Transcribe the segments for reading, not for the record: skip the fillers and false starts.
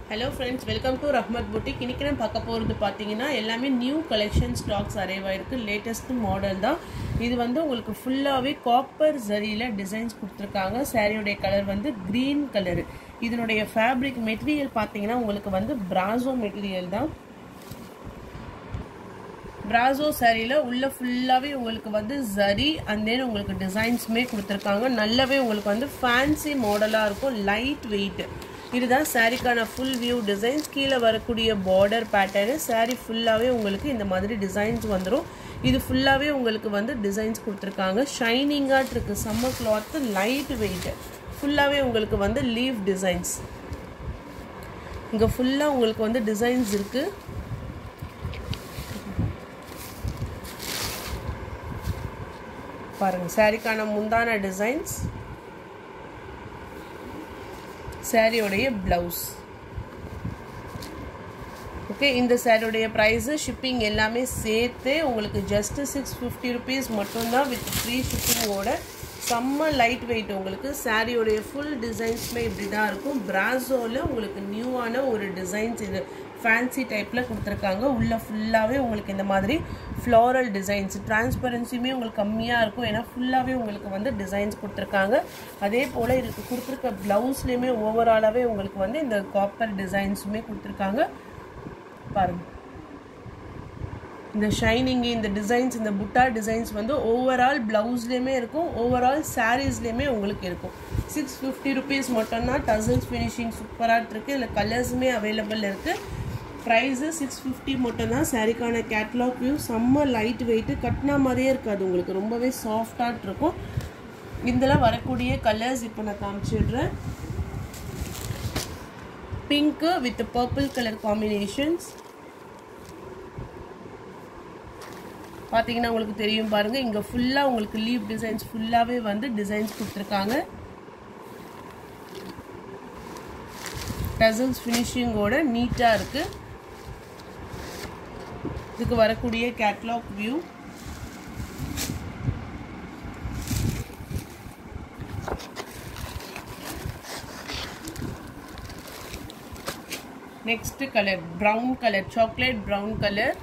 Hello friends, welcome to Rahmat Boutique. இன்னைக்கு நான் பார்க்க போறது பாத்தீங்கன்னா எல்லாமே நியூ கலெக்ஷன் ஸ்டாக்ஸ் அரைவ் ஆயிருக்கு. லேட்டஸ்ட் மாடல் தான். இது வந்து உங்களுக்கு ஃபுல்லாவே காப்பர் ஜரியில டிசைன்ஸ் கொடுத்திருக்காங்க. சாரியோட கலர் வந்து green கலர். இதனுடைய ஃபேப்ரிக் மெட்டீரியல் பாத்தீங்கன்னா உங்களுக்கு வந்து பிராசோ மெட்டீரியல் தான். பிராசோ சாரியில உள்ள ஃபுல்லாவே உங்களுக்கு வந்து ஜரி and then உங்களுக்கு டிசைன்ஸ்மே கொடுத்திருக்காங்க. நல்லாவே உங்களுக்கு வந்து ஃபேன்சி மாடலா இருக்கும். Light weight. இதுதான் சாரிக்கான ஃபுல் வியூ டிசைன்ஸ். கீழே வரக்கூடிய பார்டர் பேட்டர்ன் சாரி ஃபுல்லாவே உங்களுக்கு இந்த மாதிரி டிசைன்ஸ் வந்துரும். இது ஃபுல்லாவே உங்களுக்கு வந்து டிசைன்ஸ் கொடுத்திருக்காங்க. ஷைனிங்கா இருக்கு. Summer cloth light weight. ஃபுல்லாவே உங்களுக்கு வந்து லீஃப் டிசைன்ஸ். இங்க ஃபுல்லா உங்களுக்கு வந்து டிசைன்ஸ் இருக்கு. பாருங்க சாரிக்கான முந்தான டிசைன்ஸ். சாரியோடைய பிளவுஸ். ஓகே, இந்த சாரியோடைய பிரைஸ் ஷிப்பிங் எல்லாமே சேர்த்து உங்களுக்கு ஜஸ்ட் 650 rupees மட்டும் தான் வித் ஃப்ரீ ஷிப்பிங்கோட. செம்ம லைட் வெயிட். உங்களுக்கு சாரியோடைய ஃபுல் டிசைன்ஸ்மே இப்படி தான் இருக்கும். பிராசோல உங்களுக்கு நியூவான ஒரு டிசைன்ஸ் இது ஃபேன்சி டைப்பில் கொடுத்துருக்காங்க. உள்ள ஃபுல்லாகவே உங்களுக்கு இந்த மாதிரி ஃப்ளாரல் டிசைன்ஸ். டிரான்ஸ்பரன்சியுமே உங்களுக்கு கம்மியாக இருக்கும். ஏன்னா ஃபுல்லாகவே உங்களுக்கு வந்து டிசைன்ஸ் கொடுத்துருக்காங்க. அதே போல் இதுக்கு கொடுத்துருக்க ப்ளவுஸ்லேயுமே ஓவராலாகவே உங்களுக்கு வந்து இந்த காப்பர் டிசைன்ஸுமே கொடுத்துருக்காங்க. பாருங்கள், இந்த ஷைனிங், இந்த டிசைன்ஸ், இந்த புட்டா டிசைன்ஸ் வந்து ஓவரால் ப்ளவுஸ்லேயுமே இருக்கும். ஓவரால் சாரீஸ்லேயுமே உங்களுக்கு இருக்கும். 650 rupees மட்டும்தான். டசல்ஸ் ஃபினிஷிங் சூப்பராக இருக்குது. இதில் கலர்ஸுமே அவைலபிள் இருக்குது. ப்ரைஸு 650 மட்டும்தான். சாரிக்கான கேட்லாக் வியூ செம்ம லைட் வெயிட்டு. கட்டினா மாதிரியே இருக்காது. உங்களுக்கு ரொம்பவே சாஃப்டாக இருக்கும். இதில் வரக்கூடிய கலர்ஸ் இப்போ நான் காமிச்சிடுறேன். Pink with purple colour combinations. பார்த்தீங்கன்னா உங்களுக்கு தெரியும் பாருங்கள். இங்கே ஃபுல்லாக உங்களுக்கு லீவ் டிசைன்ஸ் ஃபுல்லாகவே வந்து டிசைன்ஸ் கொடுத்துருக்காங்க. டசல்ஸ் ஃபினிஷிங்கோட நீட்டாக இருக்குது. இதுக்கு வரக்கூடிய catalogue view. Next colour brown colour, chocolate brown colour.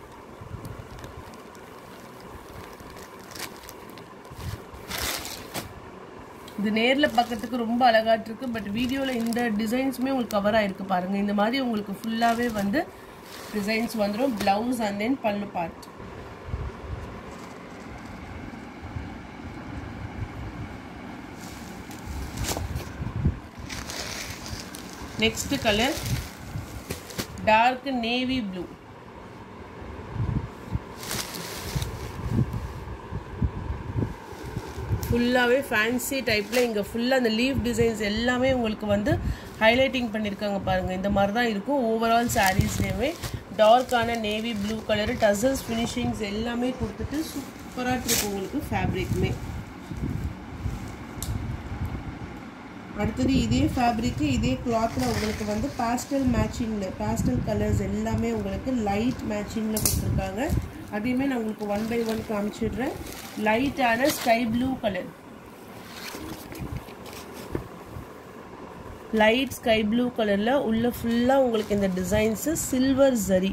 இது நேரில் பார்க்கறதுக்கு ரொம்ப அழகாக இருக்கு. பட் வீடியோவில் இந்த டிசைன்ஸுமே உங்களுக்கு கவர் ஆகிருக்கு பாருங்கள். இந்த மாதிரி உங்களுக்கு ஃபுல்லாகவே வந்து டிசைன்ஸ் வந்துடும். Blouse and then pallu part. Next colour dark navy blue. ஃபுல்லாகவே ஃபேன்சி டைப்பில் இங்கே ஃபுல்லாக அந்த லீஃப் டிசைன்ஸ் எல்லாமே உங்களுக்கு வந்து ஹைலைட்டிங் பண்ணியிருக்காங்க பாருங்கள். இந்த மாதிரி தான் இருக்கும் ஓவரால் சாரீஸ்லேயுமே. டார்க்கான navy blue colour tassels finishings எல்லாமே கொடுத்துட்டு சூப்பராக இருக்கும் உங்களுக்கு ஃபேப்ரிக்குமே. அடுத்தது இதே ஃபேப்ரிக்கு இதே கிளாத்தில் உங்களுக்கு வந்து பேஸ்டல் மேட்சிங்கில் பேஸ்டல் கலர்ஸ் எல்லாமே உங்களுக்கு லைட் மேட்சிங்கில் கொடுத்துருக்காங்க. அதையுமே நான் உங்களுக்கு 1 by 1 காமிச்சிடுறேன். லைட்டான sky blue colour, light sky blue கலரில் உள்ள ஃபுல்லாக உங்களுக்கு இந்த டிசைன்ஸு சில்வர் ஜரி.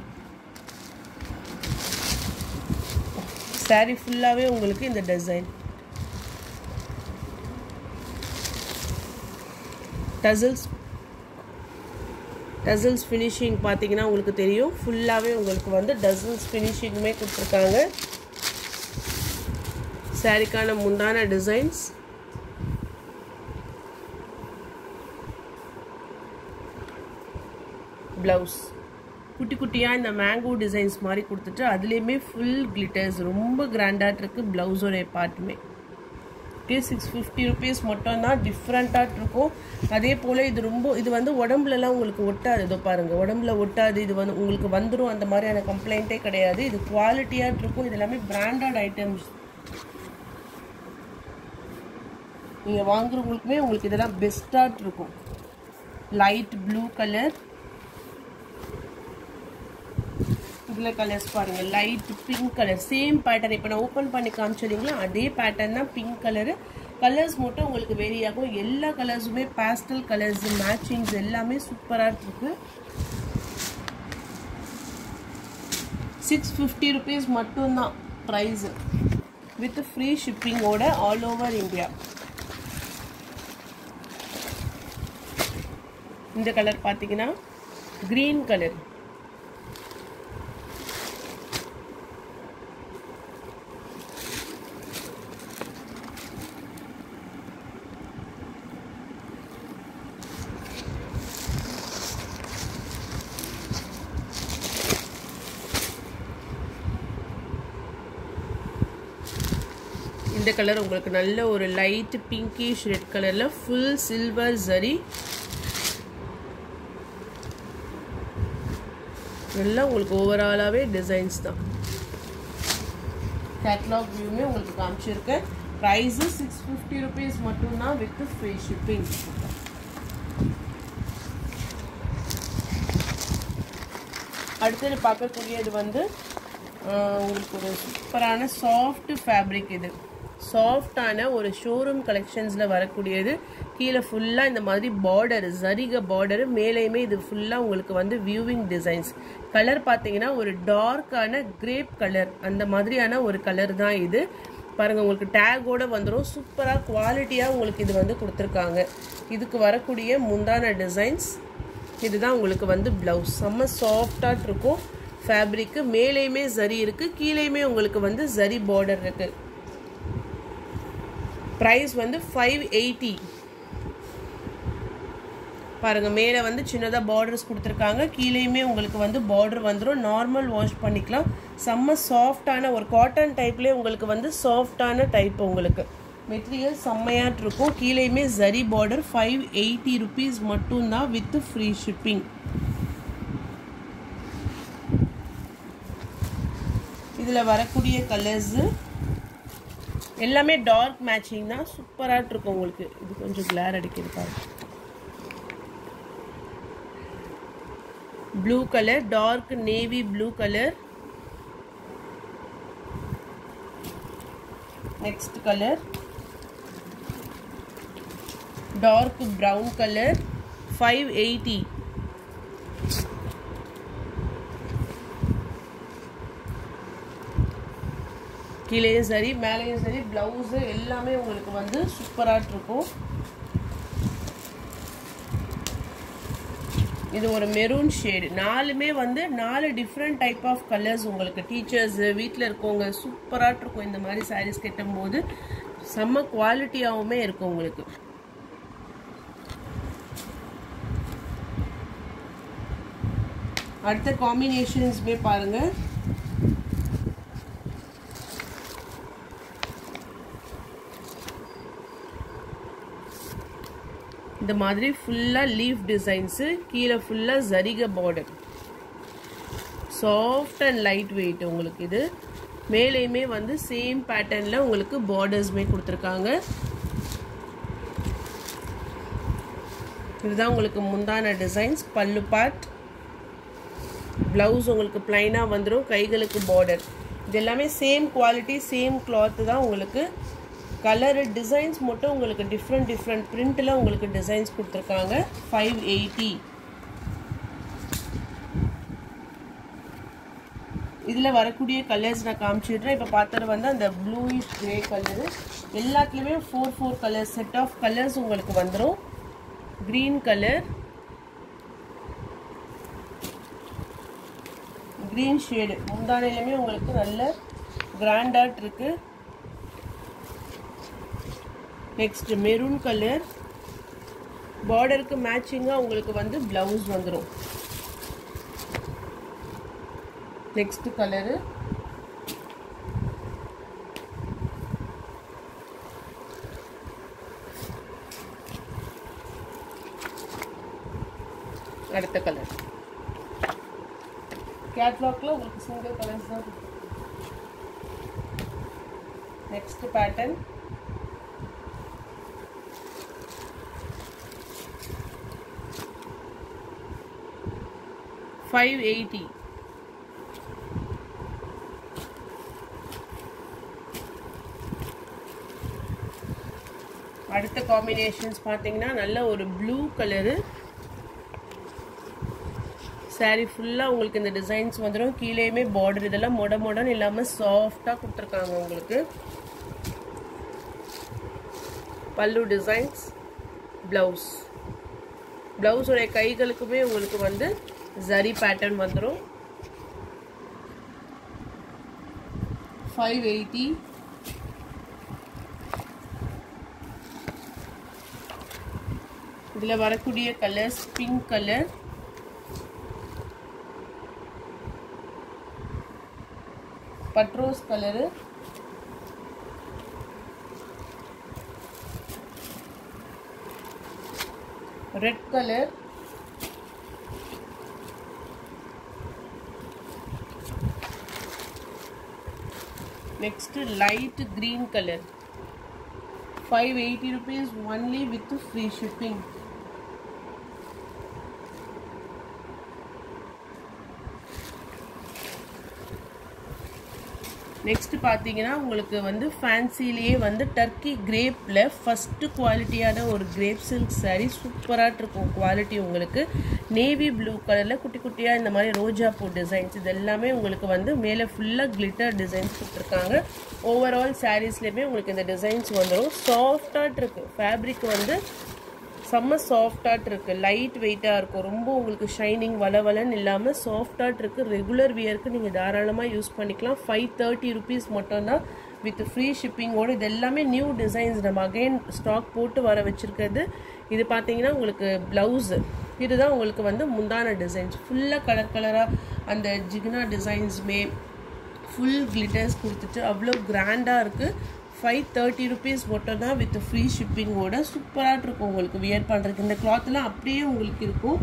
சாரி ஃபுல்லாகவே உங்களுக்கு இந்த டிசைன். டசல்ஸ் ஃபினிஷிங் பார்த்தீங்கன்னா உங்களுக்கு தெரியும். ஃபுல்லாகவே உங்களுக்கு வந்து டசல்ஸ் ஃபினிஷிங்குமே கொடுத்துருக்காங்க. சாரிக்கான முந்தான டிசைன்ஸ். ப்ளவுஸ் குட்டி குட்டியாக இந்த மேங்கோ டிசைன்ஸ் மாதிரி கொடுத்துட்டு அதுலேயுமே ஃபுல் கிளிட்டர்ஸ் ரொம்ப கிராண்டாக இருக்குது. ப்ளவுஸோடைய பார்ட்டுமே. ஓகே, 650 rupees மட்டும்தான். டிஃப்ரெண்ட்டாக இருக்கும். அதே போல் இது வந்து உடம்புலலாம் உங்களுக்கு ஒட்டாது. இதோ பாருங்கள், உடம்புல ஒட்டாது. இது வந்து உங்களுக்கு வந்துடும். அந்த மாதிரியான கம்ப்ளைண்ட்டே கிடையாது. இது குவாலிட்டியாக இருக்கும். இது எல்லாமே பிராண்டட் ஐட்டம்ஸ். நீங்கள் வாங்குறவங்களுக்குமே உங்களுக்கு இதெல்லாம் பெஸ்ட்டாக இருக்கும். Light blue colour. இதில் கலர்ஸ் பாருங்கள். Light pink colour same pattern. இப்போ நான் ஓப்பன் பண்ணி காமிச்சிருந்தீங்களா அதே பேட்டர்ன் தான். Pink colour. கலர்ஸ் மட்டும் உங்களுக்கு வேரி ஆகும். எல்லா கலர்ஸுமே பேஸ்டல் கலர்ஸ் மேட்சிங்ஸ் எல்லாமே சூப்பரா இருக்கு. 650 rupees மட்டும்தான் பிரைஸ் வித் ஃப்ரீ ஷிப்பிங்கோட ஆல் ஓவர் இந்தியா. இந்த கலர் பார்த்தீங்கன்னா கிரீன் கலர். இந்த கலர் உங்களுக்கு நல்ல ஒரு லைட் பிங்கிஷ் ரெட் கலர்ல ஃபுல் சில்வர் ஜரி. எல்லாம் உங்களுக்கு ஓவராலாவே டிசைன்ஸ் தான். கேட்டலாக் வியூமே உங்களுக்கு காமிச்சிருக்கேன். பிரைஸ் 650 rupees மட்டும்தான் வித் ஃப்ரீ ஷிப்பிங். அடுத்தது பார்க்கக்கூடியது வந்து உங்களுக்கு ஒரு சூப்பரான சாஃப்ட் ஃபேப்ரிக். இது சாஃப்டான ஒரு ஷோரூம் கலெக்ஷன்ஸில் வரக்கூடியது. கீழே ஃபுல்லாக இந்த மாதிரி பார்டர் ஜரிக பார்டர், மேலேயுமே இது ஃபுல்லாக உங்களுக்கு வந்து வியூவிங் டிசைன்ஸ். கலர் பார்த்தீங்கன்னா ஒரு டார்க்கான கிரேப் கலர், அந்த மாதிரியான ஒரு கலர் தான் இது. பாருங்கள், உங்களுக்கு டேகோட வந்துடும். சூப்பராக குவாலிட்டியாக உங்களுக்கு இது வந்து கொடுத்துருக்காங்க. இதுக்கு வரக்கூடிய முந்தான டிசைன்ஸ் இதுதான். உங்களுக்கு வந்து ப்ளவுஸ் செம்ம சாஃப்டாக இருக்கும் ஃபேப்ரிக்கு. மேலேயுமே ஜரி இருக்குது, கீழேயுமே உங்களுக்கு வந்து ஜரி பார்டர் இருக்குது. ப்ரைஸ் வந்து 580. பாருங்க, மேலே வந்து சின்னதாக பார்டர்ஸ் கொடுத்துருக்காங்க, கீழேயுமே உங்களுக்கு வந்து பார்டர் வந்துடும். நார்மல் வாஷ் பண்ணிக்கலாம். செம்ம சாஃப்டான ஒரு காட்டன் டைப்லேயே உங்களுக்கு வந்து சாஃப்டான டைப். உங்களுக்கு மெட்டீரியல் செம்மையாட்டு இருக்கும். கீழேயுமே ஜரி பார்டர். 580 rupees மட்டும்தான் வித் ஃப்ரீ ஷிப்பிங். இதில் வரக்கூடிய கலர்ஸு எல்லாமே டார்க் மேட்சிங் தான். சூப்பராக இருக்கும் உங்களுக்கு. இது கொஞ்சம் கிளார் அடிக்கிறது பாருங்க. Blue colour, dark navy blue colour. Next colour dark brown colour. 580. கீழேயும் சரி மேலேயும் சரி ப்ளவுஸு எல்லாமே உங்களுக்கு வந்து சூப்பராக இருக்கும். இது ஒரு மெரூன் ஷேடு. நாலுமே வந்து 4 டிஃப்ரெண்ட் டைப் ஆஃப் கலர்ஸ். உங்களுக்கு டீச்சர்ஸ் வீட்டில் இருக்கவங்க சூப்பராக இருக்கும். இந்த மாதிரி சாரீஸ் கட்டும் போது செம்ம குவாலிட்டியாகவுமே இருக்கும் உங்களுக்கு. அடுத்த காம்பினேஷன்ஸ்மே பாருங்க. இந்த மாதிரி ஃபுல்லா லீஃப் டிசைன்ஸ், கீழே ஃபுல்லா ஜரிக border. Soft and light weight உங்களுக்கு இது. மேலேயுமே வந்து சேம் பேட்டர்ன்ல உங்களுக்கு பார்டர்ஸ்மே கொடுத்துருக்காங்க. இதுதான் உங்களுக்கு முந்தான டிசைன்ஸ். பல்லு பார்ட். பிளவுஸ் உங்களுக்கு பிளைனா வந்துடும். கைகளுக்கு பார்டர். இது எல்லாமே சேம் குவாலிட்டி சேம் கிளாத் தான் உங்களுக்கு. கலர் டிசைன்ஸ் மட்டும் உங்களுக்கு டிஃப்ரெண்ட் பிரிண்ட்ல உங்களுக்கு டிசைன்ஸ் கொடுத்துருக்காங்க. 580. இதில் வரக்கூடிய கலர்ஸ் நான் காமிச்சிடுறேன். இப்போ பார்த்தது வந்து அந்த ப்ளூயிஷ் கிரே கலரு. எல்லாத்துலேயுமே 4 கலர்ஸ் செட் ஆஃப் கலர்ஸ் உங்களுக்கு வந்துடும். க்ரீன் கலர், க்ரீன் ஷேடு முந்தானையிலுமே உங்களுக்கு நல்ல கிராண்டாட் இருக்கு. Next maroon colour. பார்டருக்கு மேட்சிங்காக உங்களுக்கு வந்து பிளவுஸ் வந்துடும். நெக்ஸ்ட் கலரு அடுத்த கலர். கேட்லாக்ல உங்களுக்கு சிங்கிள் கலர்ஸ் தான். Next pattern. $580. அடுத்த காம்பினேஷன்ஸ் பார்த்தீங்கன்னா நல்ல ஒரு ப்ளூ கலரு saree ஃபுல்லாக உங்களுக்கு இந்த டிசைன்ஸ் வந்துடும். கீழேயுமே பார்டர் இதெல்லாம் மொடன்னு இல்லாமல் சாஃப்டாக கொடுத்துருக்காங்க உங்களுக்கு. பல்லு டிசைன்ஸ், ப்ளவுஸோடைய கைகளுக்குமே உங்களுக்கு வந்து ஜரி பேட்டர்ன் வந்துடும். 580. இதில் வரக்கூடிய கலர்ஸ் பிங்க் கலர், பட்ரோஸ் colour, red colour, next light green color. 580 rupees only with free shipping. Next பார்த்தீங்கன்னா உங்களுக்கு வந்து ஃபேன்சிலேயே வந்து டர்க்கி கிரேப்பில் ஃபஸ்ட்டு குவாலிட்டியான ஒரு கிரேப் சில்க் சாரீ சூப்பராக இருக்கும். குவாலிட்டி உங்களுக்கு நேவி ப்ளூ கலரில் குட்டி குட்டியாக இந்த மாதிரி ரோஜா பூ டிசைன்ஸ் இது எல்லாமே உங்களுக்கு வந்து மேலே ஃபுல்லாக கிளிட்டர் டிசைன்ஸ் கொடுத்துருக்காங்க. ஓவரால் சாரீஸ்லேயுமே உங்களுக்கு இந்த டிசைன்ஸ் வந்துடும். சாஃப்டாக இருக்குது, ஃபேப்ரிக் வந்து செம்ம சாஃப்டாக இருக்குது, லைட் வெயிட்டாக இருக்கும், ரொம்ப உங்களுக்கு ஷைனிங் வளவலன்னு இல்லாமல் சாஃப்டாக இருக்குது. ரெகுலர் வியருக்கு நீங்கள் தாராளமாக யூஸ் பண்ணிக்கலாம். 530 rupees மட்டும்தான் வித் ஃப்ரீ ஷிப்பிங்கோடு. இது எல்லாமே நியூ டிசைன்ஸ் நம்ம அகெயின் ஸ்டாக் போட்டு வர வச்சுருக்கிறது. இது பார்த்தீங்கன்னா உங்களுக்கு ப்ளவுஸு, இதுதான் உங்களுக்கு வந்து முந்தான டிசைன்ஸ் ஃபுல்லாக கலராக அந்த ஜிக்னா டிசைன்ஸுமே ஃபுல் கிளிட்டர்ஸ் கொடுத்துட்டு அவ்வளோ கிராண்டாக இருக்குது. 530 rupees மட்டும் தான் வித் ஃப்ரீ ஷிப்பிங்கோட. சூப்பராக இருக்கும் உங்களுக்கு வியர் பண்ணுறதுக்கு. இந்த கிளாத்லாம் அப்படியே உங்களுக்கு இருக்கும்.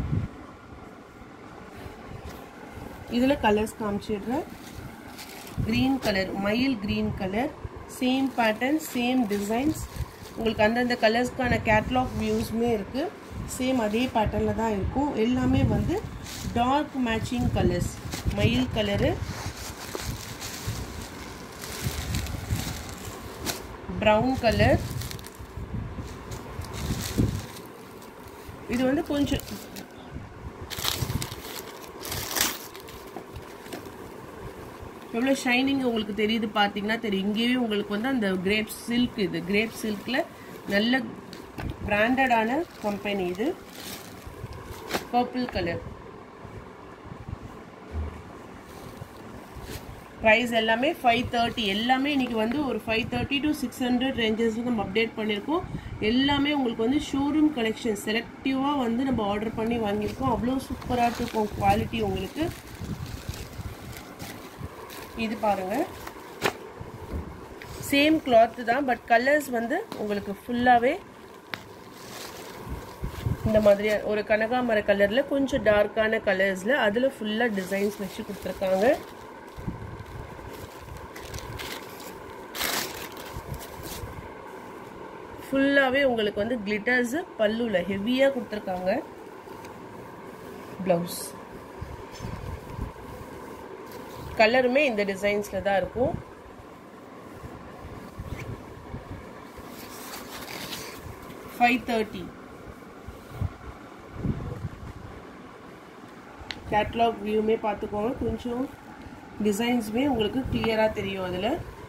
இதில் கலர்ஸ் காமிச்சிடுறேன். க்ரீன் கலர், மயில் green colour, same pattern same designs. உங்களுக்கு அந்தந்த கலர்ஸ்க்கான கேட்லாக் வியூஸுமே இருக்குது. சேம் அதே பேட்டர்னில் தான் இருக்கும். எல்லாமே வந்து டார்க் மேட்சிங் கலர்ஸ். மயில் கலரு, ப்ரௌன் கலர், இது வந்து கொஞ்சம் எவ்வளோ ஷைனிங் உங்களுக்கு தெரியுது பார்த்தீங்கன்னா தெரியும். இங்கேயே உங்களுக்கு வந்து அந்த கிரேப் சில்க், இது கிரேப் சில்கில் நல்ல பிராண்டடான கம்பெனி. இது பர்பிள் கலர். ப்ரைஸ் எல்லாமே 530. எல்லாமே இன்றைக்கி வந்து ஒரு 530 to 600 ரேஞ்சஸில் நம்ம அப்டேட் பண்ணியிருக்கோம். எல்லாமே உங்களுக்கு வந்து ஷோரூம் கலெக்ஷன் செலக்டிவாக வந்து நம்ம ஆர்டர் பண்ணி வாங்கியிருக்கோம். அவ்வளோ சூப்பராக இருக்கும் குவாலிட்டி உங்களுக்கு. இது பாருங்கள், சேம் கிளாத்து தான், பட் கலர்ஸ் வந்து உங்களுக்கு ஃபுல்லாகவே இந்த மாதிரி ஒரு கனகாமர கலரில் கொஞ்சம் டார்க்கான கலர்ஸில் அதில் ஃபுல்லாக டிசைன்ஸ் வச்சு கொடுத்துருக்காங்க. ஃபுல்லாகவே உங்களுக்கு வந்து கிளிட்டர்ஸு பல்லுவில் ஹெவியாக கொடுத்துருக்காங்க. ப்ளவுஸ் கலருமே இந்த டிசைன்ஸில் தான் இருக்கும். $530. கேட்லாக் வியூமே பார்த்துக்கோங்க. கொஞ்சம் டிசைன்ஸுமே உங்களுக்கு கிளியராக தெரியும் அதில்.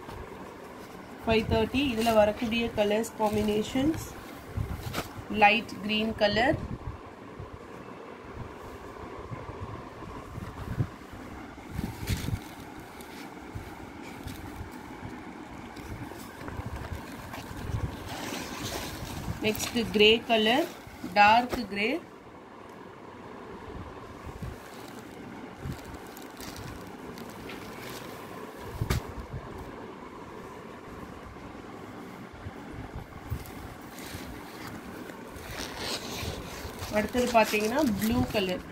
530. இதில் வரக்கூடிய colours combinations light green colour, next grey colour, dark grey, அடுத்தது பார்த்தீங்கன்னா blue colour,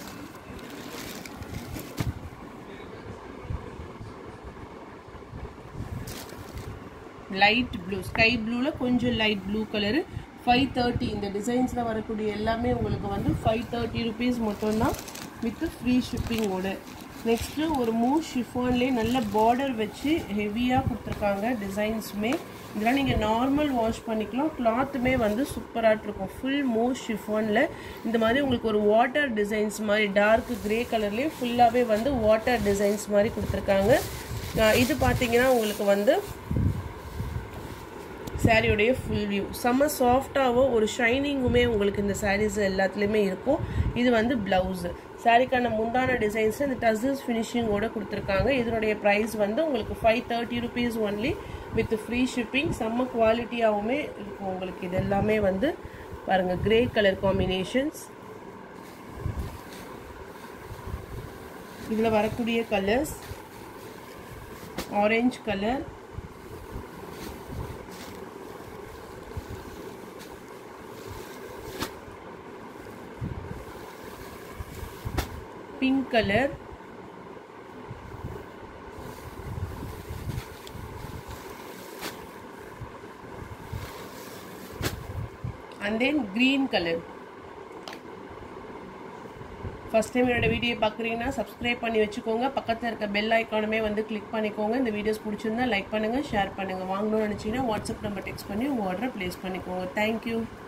light blue, sky ப்ளூவில் கொஞ்சம் லைட் ப்ளூ கலரு. 530. இந்த டிசைன்ஸில் வரக்கூடிய எல்லாமே உங்களுக்கு வந்து 530 rupees மட்டும்தான் வித் ஃப்ரீ ஷிப்பிங்கோட. நெக்ஸ்ட்டு ஒரு மூவ் ஷிஃபான்லேயே நல்ல பார்டர் வச்சு ஹெவியாக கொடுத்துருக்காங்க டிசைன்ஸுமே. இதெல்லாம் நீங்கள் நார்மல் வாஷ் பண்ணிக்கலாம். கிளாத்துமே வந்து சூப்பராக இருக்கும். ஃபுல் மூவ் ஷிஃபானில் இந்த மாதிரி உங்களுக்கு ஒரு வாட்டர் டிசைன்ஸ் மாதிரி டார்க் கிரே கலர்லேயே ஃபுல்லாகவே வந்து வாட்டர் டிசைன்ஸ் மாதிரி கொடுத்துருக்காங்க. இது பார்த்தீங்கன்னா உங்களுக்கு வந்து சாரியோடைய ஃபுல் வியூ செம்ம சாஃப்டாகவோ ஒரு ஷைனிங்குமே உங்களுக்கு இந்த சாரீஸ் எல்லாத்துலேயுமே இருக்கும். இது வந்து ப்ளவுஸு. சாரிக்கான முந்தான டிசைன்ஸ் இந்த டசல்ஸ் ஃபினிஷிங்கோட கொடுத்துருக்காங்க. இதனுடைய ப்ரைஸ் வந்து உங்களுக்கு 530 rupees only with free shipping. செம்ம குவாலிட்டியாகவுமே இருக்கும் உங்களுக்கு. இது எல்லாமே வந்து பாருங்கள் கிரே கலர் காம்பினேஷன்ஸ். இதில் வரக்கூடிய colours orange colour, pink color, and then green color. First time என்னோட வீடியோ பார்க்குறீங்கன்னா சப்ஸ்கிரைப் பண்ணி வச்சுக்கோங்க. பக்கத்தில் இருக்க பெல் ஐக்கானுமே வந்து கிளிக் பண்ணிக்கோங்க. இந்த வீடியோஸ் பிடிச்சிருந்தா லைக் பண்ணுங்கள், ஷேர் பண்ணுங்கள். வாங்கணும்னு நினச்சிங்கன்னா வாட்ஸ்அப் நம்பர் டெக்ஸ்ட் பண்ணி உங்கள் ஆர்டரை ப்ளேஸ் பண்ணிக்கோங்க. தேங்க்யூ.